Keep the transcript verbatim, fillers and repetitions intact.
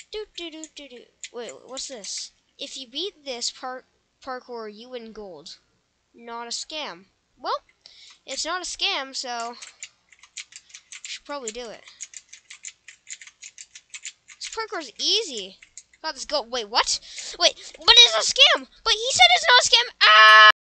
Do do do do do. Wait, what's this? If you beat this par parkour, you win gold. Not a scam. Well, it's not a scam, so should probably do it. This parkour's easy. Got this go. Wait, what? Wait, but it's a scam. But he said it's not a scam. Ah!